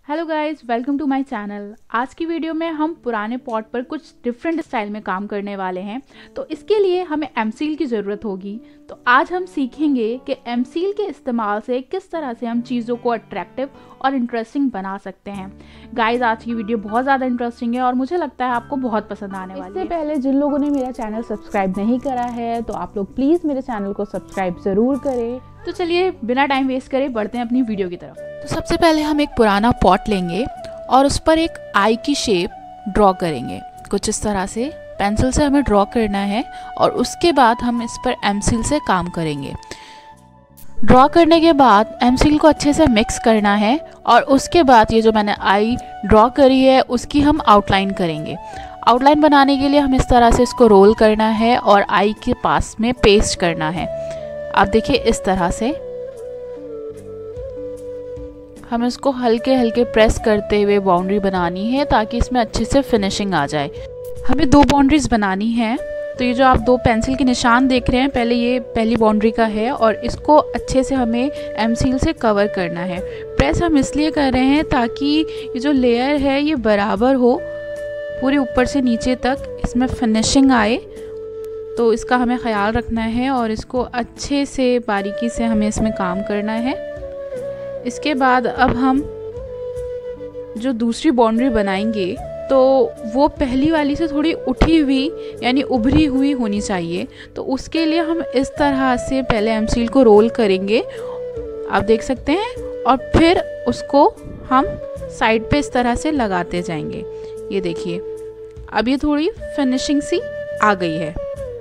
Hello guys, welcome to my channel. आज की video में हम पुराने पॉट पर कुछ डिफरेंट स्टाइल में काम करने वाले हैं। तो इसके लिए हमें एमसील की ज़रूरत होगी। तो आज हम सीखेंगे कि एमसील के इस्तेमाल से किस तरह से हम चीज़ों को अट्रैक्टिव और इंटरेस्टिंग बना सकते हैं। गाइस, आज की वीडियो बहुत ज़्यादा इंटरेस्टिंग है और मुझे लगता है आपको बहुत पसंद आने वाली है। इससे पहले जिन लोगों ने मेरा चैनल सब्सक्राइब नहीं करा है तो आप लोग प्लीज़ मेरे चैनल को सब्सक्राइब ज़रूर करें। तो चलिए बिना टाइम वेस्ट करे बढ़ते हैं अपनी वीडियो की तरफ। तो सबसे पहले हम एक पुराना पॉट लेंगे और उस पर एक आई की शेप ड्रॉ करेंगे। कुछ इस तरह से पेंसिल से हमें ड्रॉ करना है और उसके बाद हम इस पर एमसील से काम करेंगे। ड्रॉ करने के बाद एमसील को अच्छे से मिक्स करना है और उसके बाद ये जो मैंने आई ड्रॉ करी है उसकी हम आउटलाइन करेंगे। आउटलाइन बनाने के लिए हम इस तरह से इसको रोल करना है और आई के पास में पेस्ट करना है। आप देखिए इस तरह से हमें इसको हल्के हल्के प्रेस करते हुए बाउंड्री बनानी है ताकि इसमें अच्छे से फिनिशिंग आ जाए। हमें दो बाउंड्रीज बनानी है। तो ये जो आप दो पेंसिल के निशान देख रहे हैं, पहले ये पहली बाउंड्री का है और इसको अच्छे से हमें एमसील से कवर करना है। प्रेस हम इसलिए कर रहे हैं ताकि ये जो लेयर है ये बराबर हो, पूरे ऊपर से नीचे तक इसमें फिनिशिंग आए। तो इसका हमें ख्याल रखना है और इसको अच्छे से बारीकी से हमें इसमें काम करना है। इसके बाद अब हम जो दूसरी बाउंड्री बनाएंगे तो वो पहली वाली से थोड़ी उठी हुई यानी उभरी हुई होनी चाहिए। तो उसके लिए हम इस तरह से पहले एमसील को रोल करेंगे, आप देख सकते हैं, और फिर उसको हम साइड पे इस तरह से लगाते जाएंगे। ये देखिए अब ये थोड़ी फिनिशिंग सी आ गई है।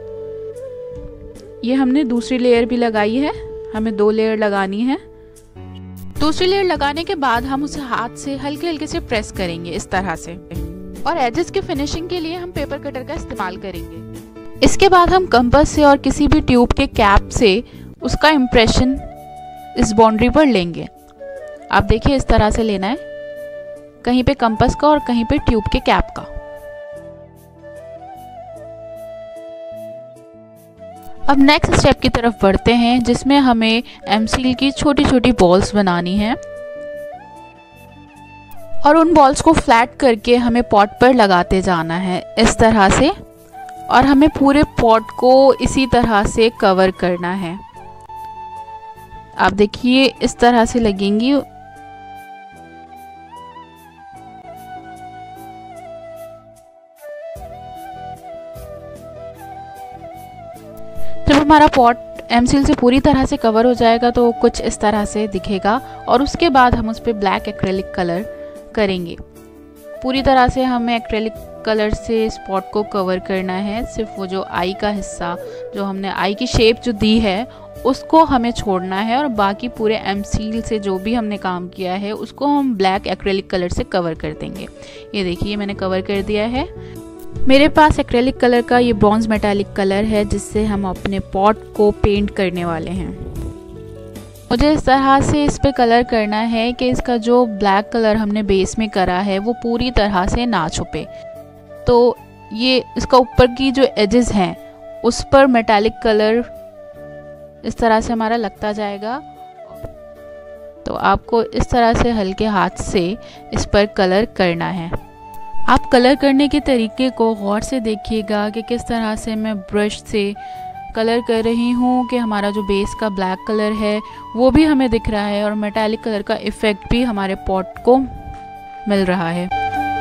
ये हमने दूसरी लेयर भी लगाई है, हमें 2 लेयर लगानी है। दूसरी लेयर लगाने के बाद हम उसे हाथ से हल्के हल्के से प्रेस करेंगे इस तरह से, और एजेस के फिनिशिंग के लिए हम पेपर कटर का इस्तेमाल करेंगे। इसके बाद हम कंपास से और किसी भी ट्यूब के कैप से उसका इम्प्रेशन इस बाउंड्री पर लेंगे। आप देखिए इस तरह से लेना है, कहीं पे कंपास का और कहीं पे ट्यूब के कैप का। अब नेक्स्ट स्टेप की तरफ बढ़ते हैं जिसमें हमें एमसील की छोटी छोटी बॉल्स बनानी है और उन बॉल्स को फ्लैट करके हमें पॉट पर लगाते जाना है इस तरह से, और हमें पूरे पॉट को इसी तरह से कवर करना है। आप देखिए इस तरह से लगेंगी। जब हमारा पॉट एमसील से पूरी तरह से कवर हो जाएगा तो कुछ इस तरह से दिखेगा और उसके बाद हम उस पर ब्लैक एक्रेलिक कलर करेंगे। पूरी तरह से हमें एक्रेलिक कलर से इस पॉट को कवर करना है। सिर्फ वो जो आई का हिस्सा, जो हमने आई की शेप जो दी है उसको हमें छोड़ना है और बाकी पूरे एमसील से जो भी हमने काम किया है उसको हम ब्लैक एक्रेलिक कलर से कवर कर देंगे। ये देखिए मैंने कवर कर दिया है। मेरे पास एक्रेलिक कलर का ये ब्रॉन्ज मेटालिक कलर है जिससे हम अपने पॉट को पेंट करने वाले हैं। मुझे इस तरह से इस पे कलर करना है कि इसका जो ब्लैक कलर हमने बेस में करा है वो पूरी तरह से ना छुपे। तो ये इसका ऊपर की जो एजेस हैं उस पर मेटालिक कलर इस तरह से हमारा लगता जाएगा। तो आपको इस तरह से हल्के हाथ से इस पर कलर करना है। आप कलर करने के तरीके को गौर से देखिएगा कि किस तरह से मैं ब्रश से कलर कर रही हूँ कि हमारा जो बेस का ब्लैक कलर है वो भी हमें दिख रहा है और मेटालिक कलर का इफ़ेक्ट भी हमारे पॉट को मिल रहा है।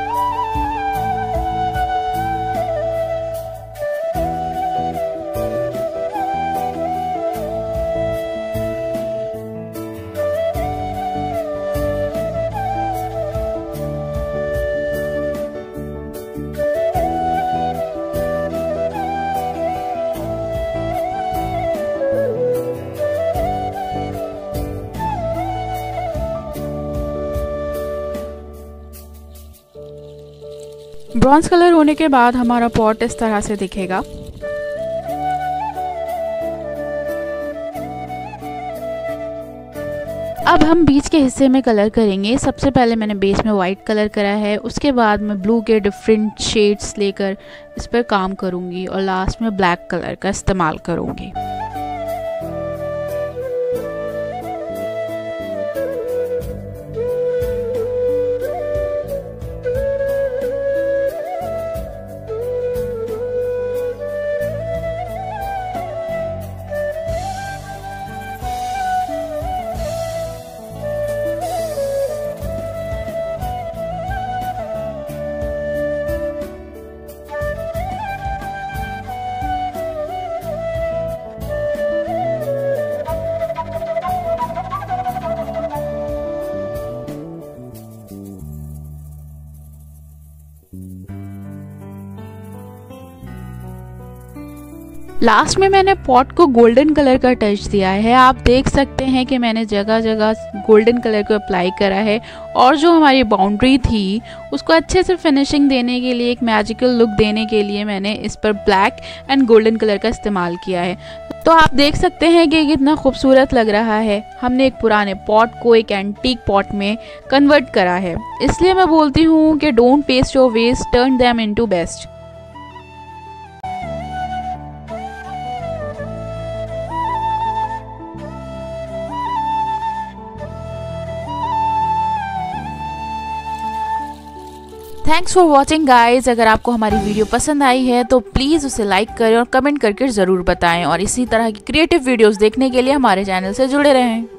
ब्रॉन्ज कलर होने के बाद हमारा पॉट इस तरह से दिखेगा। अब हम बीच के हिस्से में कलर करेंगे। सबसे पहले मैंने बेस में वाइट कलर करा है, उसके बाद मैं ब्लू के डिफरेंट शेड्स लेकर इस पर काम करूंगी और लास्ट में ब्लैक कलर का इस्तेमाल करूंगी। लास्ट में मैंने पॉट को गोल्डन कलर का टच दिया है। आप देख सकते हैं कि मैंने जगह जगह गोल्डन कलर को अप्लाई करा है और जो हमारी बाउंड्री थी उसको अच्छे से फिनिशिंग देने के लिए, एक मैजिकल लुक देने के लिए मैंने इस पर ब्लैक एंड गोल्डन कलर का इस्तेमाल किया है। तो आप देख सकते हैं कि कितना खूबसूरत लग रहा है। हमने एक पुराने पॉट को एक एंटीक पॉट में कन्वर्ट करा है। इसलिए मैं बोलती हूँ कि don't waste your waste, turn them into best. Thanks for watching guys. अगर आपको हमारी वीडियो पसंद आई है तो प्लीज़ उसे लाइक करें और कमेंट करके ज़रूर बताएं, और इसी तरह की क्रिएटिव वीडियोस देखने के लिए हमारे चैनल से जुड़े रहें।